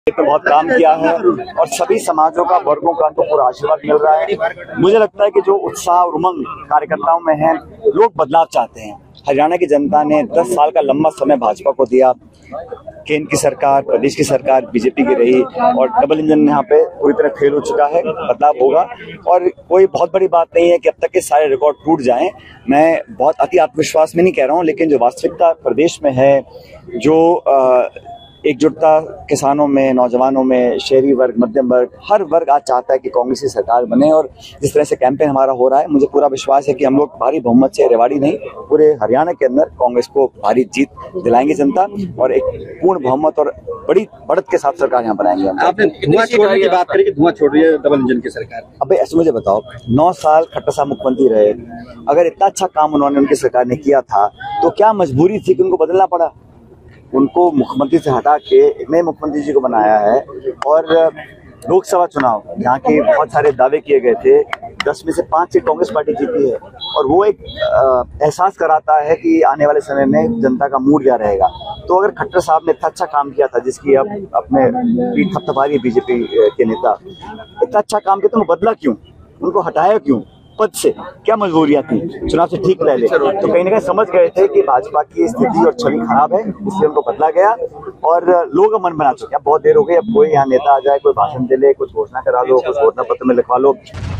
पे बहुत काम किया है और सभी समाजों का, वर्गों का तो पूरा आशीर्वाद मिल रहा है। मुझे लगता है कि जो उत्साह और उमंग कार्यकर्ताओं में है, लोग बदलाव चाहते हैं। हरियाणा की जनता ने 10 साल का लंबा समय भाजपा को दिया। केंद्र की सरकार, प्रदेश की सरकार बीजेपी की रही और डबल इंजन यहाँ पे पूरी तरह फेल हो चुका है। बदलाव होगा और कोई बहुत बड़ी बात नहीं है कि अब तक के सारे रिकॉर्ड टूट जाएं। मैं बहुत अति आत्मविश्वास में नहीं कह रहा हूँ, लेकिन जो वास्तविकता प्रदेश में है, जो एकजुटता किसानों में, नौजवानों में, शहरी वर्ग, मध्यम वर्ग, हर वर्ग आज चाहता है कि कांग्रेस की सरकार बने। और जिस तरह से कैंपेन हमारा हो रहा है, मुझे पूरा विश्वास है कि हम लोग भारी बहुमत से, रेवाड़ी नहीं पूरे हरियाणा के अंदर कांग्रेस को भारी जीत दिलाएंगे जनता और एक पूर्ण बहुमत और बड़ी बढ़त के साथ सरकार यहाँ बनाएंगे। आपने धुआं छोड़ने की बात करी कि धुआं छोड़ रही है डबल इंजन की सरकार। अब ऐसे मुझे बताओ, 9 साल खट्टर साहब मुख्यमंत्री रहे, अगर इतना अच्छा काम उन्होंने, उनकी सरकार ने किया था, तो क्या मजबूरी थी कि उनको बदलना पड़ा? उनको मुख्यमंत्री से हटा के एक नए मुख्यमंत्री जी को बनाया है। और लोकसभा चुनाव यहाँ के बहुत सारे दावे किए गए थे, 10 में से 5 सीट कांग्रेस पार्टी जीती है और वो एक एहसास कराता है कि आने वाले समय में जनता का मूड क्या रहेगा। तो अगर खट्टर साहब ने इतना अच्छा काम किया था, जिसकी अब अपने पीठ थपथपा रही है बीजेपी के नेता, इतना अच्छा काम किया तो उनको बदला क्यों, उनको हटाया क्यों पद से? क्या मजबूरियां थी? चुनाव से ठीक पहले तो कहीं ना कहीं समझ गए थे कि भाजपा की स्थिति और छवि खराब है, इसलिए उनको बदला गया और लोग मन बना चुके हैं। बहुत देर हो गई, अब कोई यहाँ नेता आ जाए, कोई भाषण दे ले, कुछ घोषणा करा लो, कुछ घोषणा पत्र में लिखवा लो।